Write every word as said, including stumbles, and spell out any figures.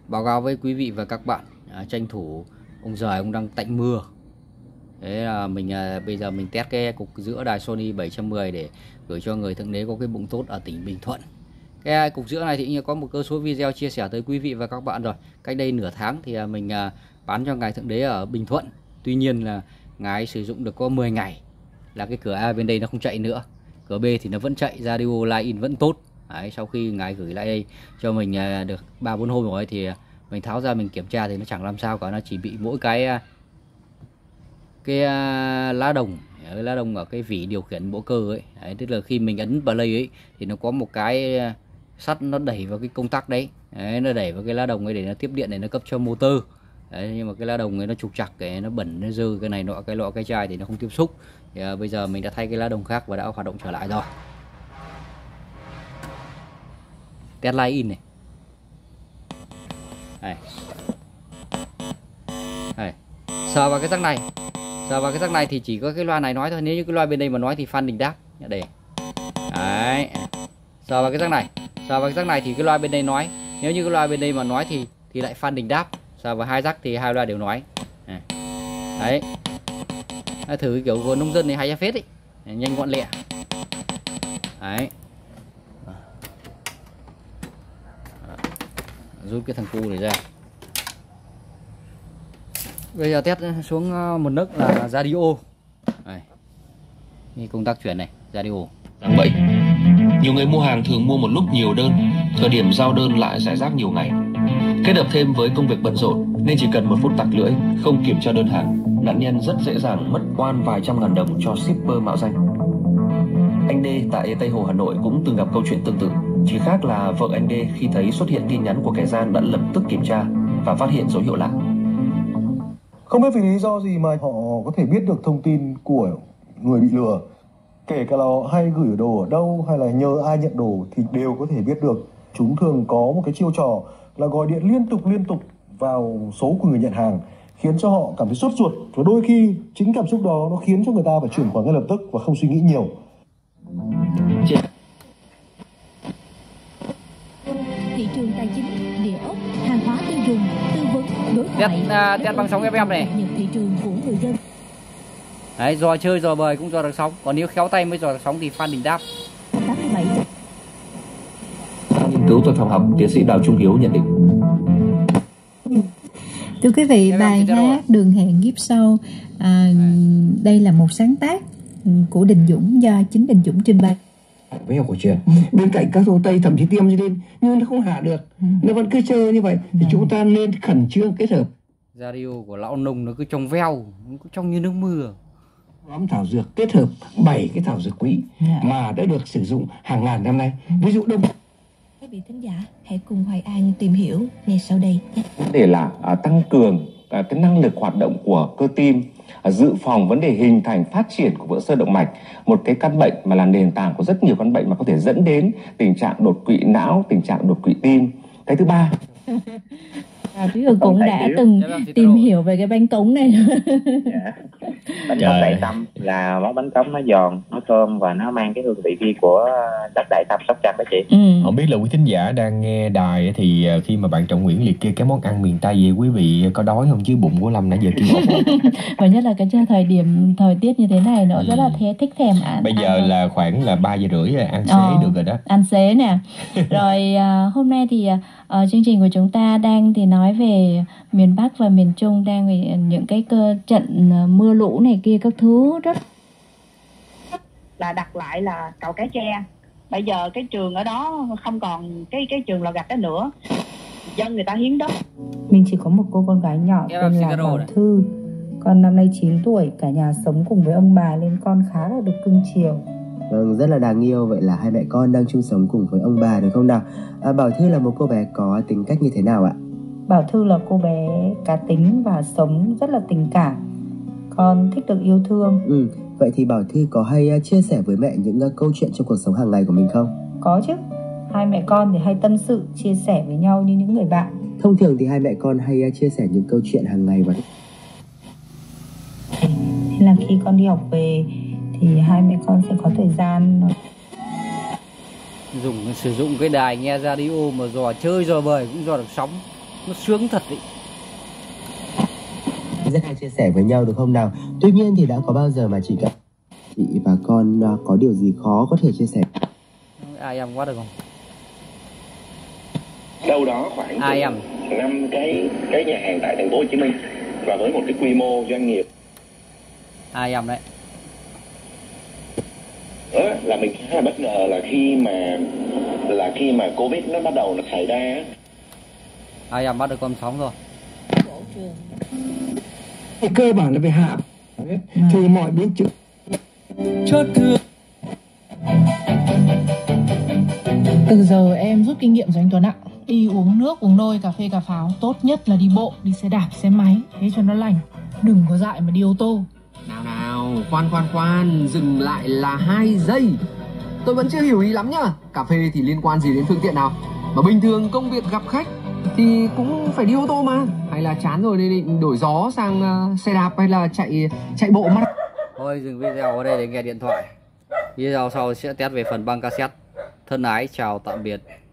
Báo cáo với quý vị và các bạn, à, tranh thủ ông giời ông đang tạnh mưa. Thế là mình à, bây giờ mình test cái cục giữa đài Sony bảy trăm mười để gửi cho người thượng đế có cái bụng tốt ở tỉnh Bình Thuận. Cái cục giữa này thì có một cơ số video chia sẻ tới quý vị và các bạn rồi. Cách đây nửa tháng thì mình à, bán cho ngài thượng đế ở Bình Thuận. Tuy nhiên là ngài sử dụng được có mười ngày là cái cửa A bên đây nó không chạy nữa, cửa B thì nó vẫn chạy, radio line in vẫn tốt. Đấy, sau khi ngài gửi lại đây cho mình à, được ba bốn hôm rồi thì mình tháo ra mình kiểm tra thì nó chẳng làm sao cả, nó chỉ bị mỗi cái cái uh, lá đồng cái lá đồng ở cái vỉ điều khiển bộ cơ ấy. Đấy, tức là khi mình ấn play ấy thì nó có một cái sắt nó đẩy vào cái công tắc đấy. Đấy, nó đẩy vào cái lá đồng ấy để nó tiếp điện để nó cấp cho motor. Đấy, nhưng mà cái lá đồng ấy nó trục trặc, cái nó bẩn, nó dơ, cái này nọ cái lọ cái chai thì nó không tiếp xúc. Thì uh, bây giờ mình đã thay cái lá đồng khác và đã hoạt động trở lại rồi. Test line in này. Đây. Đây. Sờ vào cái răng này, sờ vào cái răng này thì chỉ có cái loa này nói thôi. Nếu như cái loa bên đây mà nói thì Phan Đình Đáp đây. Đấy. Sờ vào cái răng này, sờ vào cái răng này thì cái loa bên đây nói. Nếu như cái loa bên đây mà nói thì thì lại Phan Đình Đáp. Sờ vào hai rắc thì hai loa đều nói. Đấy. Thử cái kiểu của nông dân này hay phết ấy, nhanh gọn lẹ. Đấy. Rút cái thằng cu này ra. Bây giờ test xuống một nấc là radio. Đây. Cái công tắc chuyển này, radio. Tháng bảy. Nhiều người mua hàng thường mua một lúc nhiều đơn, thời điểm giao đơn lại rải rác nhiều ngày. Kết hợp thêm với công việc bận rộn nên chỉ cần một phút tặc lưỡi, không kiểm tra đơn hàng, nạn nhân rất dễ dàng mất oan vài trăm ngàn đồng cho shipper mạo danh. Anh D tại Tây Hồ, Hà Nội cũng từng gặp câu chuyện tương tự. Chỉ khác là vợ anh D khi thấy xuất hiện tin nhắn của kẻ gian đã lập tức kiểm tra và phát hiện dấu hiệu lạ. Không biết vì lý do gì mà họ có thể biết được thông tin của người bị lừa. Kể cả là hay gửi đồ ở đâu hay là nhờ ai nhận đồ thì đều có thể biết được. Chúng thường có một cái chiêu trò là gọi điện liên tục liên tục vào số của người nhận hàng, khiến cho họ cảm thấy sốt ruột. Và đôi khi chính cảm xúc đó nó khiến cho người ta phải chuyển khoản ngay lập tức và không suy nghĩ nhiều. Thị trường tài chính, địa ốc, hàng hóa tiêu dùng, tư vấn, đối thoại, test, test bằng sóng ép em này. Thị trường của người dân. Đấy, dò chơi dò bời cũng dò được sóng, còn nếu khéo tay mới dò được sóng thì Phan Đình Đáp. Nghiên cứu tội phạm học, tiến sĩ Đào Trung Hiếu nhận định. Thưa quý vị, bài hát Đường hẹn kiếp sau à, đây là một sáng tác của Đình Dũng do chính Đình Dũng trình bày. Với học cổ truyền, ừ. Bên cạnh các dấu tây thậm chí tiêm lên nhưng nó không hạ được, ừ. Nó vẫn cứ chơi như vậy, ừ. Thì chúng ta nên khẩn trương kết hợp. Radio của lão nông nó cứ trong veo, nó cứ trong như nước mưa. Nhóm thảo dược kết hợp bảy cái thảo dược quý, yeah. Mà đã được sử dụng hàng ngàn năm nay, ừ. Ví dụ đông. Quý vị thính giả hãy cùng Hoài An tìm hiểu ngay sau đây nhé. Vấn đề là à, tăng cường à, cái năng lực hoạt động của cơ tim, à, dự phòng vấn đề hình thành phát triển của vữa sơ động mạch, một cái căn bệnh mà là nền tảng của rất nhiều căn bệnh mà có thể dẫn đến tình trạng đột quỵ não, tình trạng đột quỵ tim. Cái thứ ba, à, Quý vị cũng đã từng tìm hiểu về cái bánh cống này. Dạ. Bánh cống Đại Tâm là món bánh cống nó giòn, nó thơm và nó mang cái hương vị riêng của đất Đại Tâm, Sóc Trăng đó chị. Ừ. Không biết là quý thính giả đang nghe đài thì khi mà bạn Trọng Nguyễn liệt kê cái món ăn miền Tây về, quý vị có đói không, chứ bụng của Lâm nãy giờ kêu bụng. Và nhất là cái thời điểm thời tiết như thế này nữa, ừ. Rất là thế, thích thèm ăn. Bây giờ ăn là khoảng là ba giờ rưỡi rồi, ăn xế ờ, được rồi đó. Ăn xế nè. Rồi uh, hôm nay thì uh, chương trình của chúng ta đang thì nói về miền Bắc và miền Trung, đang về những cái cơ trận mưa lũ này kia các thứ, rất là đặt lại là cầu Cái Tre. Bây giờ cái trường ở đó không còn cái cái trường lò gạch đó nữa, dân người ta hiến đất. Mình chỉ có một cô con gái nhỏ tên là Bảo Thư, con năm nay chín tuổi, cả nhà sống cùng với ông bà nên con khá là được cưng chiều. Vâng, rất là đáng yêu. Vậy là hai mẹ con đang chung sống cùng với ông bà được không nào? À, Bảo Thư là một cô bé có tính cách như thế nào ạ? Bảo Thư là cô bé cá tính và sống rất là tình cảm. Con thích được yêu thương. Ừ, vậy thì Bảo Thư có hay chia sẻ với mẹ những câu chuyện trong cuộc sống hàng ngày của mình không? Có chứ. Hai mẹ con thì hay tâm sự, chia sẻ với nhau như những người bạn. Thông thường thì hai mẹ con hay chia sẻ những câu chuyện hàng ngày và... Thế là khi con đi học về thì hai mẹ con sẽ có thời gian dùng sử dụng cái đài nghe radio mà dò chơi dò bời cũng dò được sóng. nó sướng thật ý. Rất hay chia sẻ với nhau được không nào? Tuy nhiên thì đã có bao giờ mà chị gặp chị và con uh, có điều gì khó có thể chia sẻ? Ai em quá được không? Đâu đó khoảng Ai em năm cái cái nhà hàng tại thành phố Hồ Chí Minh và với một cái quy mô doanh nghiệp. Ai em đấy. Đó, là mình khá là bất ngờ là khi mà là khi mà Covid nó bắt đầu nó xảy ra. Ai em bắt được con sóng rồi. Cái cơ bản là về hạ thì mọi biến chứng chốt thương. Từ giờ em rút kinh nghiệm rồi anh Tuấn ạ. Đi uống nước, uống nôi, cà phê, cà pháo. Tốt nhất là đi bộ, đi xe đạp, xe máy. Thế cho nó lành. Đừng có dại mà đi ô tô. Nào nào, khoan khoan khoan, dừng lại là hai giây. Tôi vẫn chưa hiểu ý lắm nhá. Cà phê thì liên quan gì đến phương tiện nào? Mà bình thường công việc gặp khách thì cũng phải đi ô tô mà. Hay là chán rồi nên định đổi gió sang uh, xe đạp hay là chạy chạy bộ mắt. Thôi dừng video ở đây để nghe điện thoại. Video sau sẽ test về phần băng cassette. Thân ái chào tạm biệt.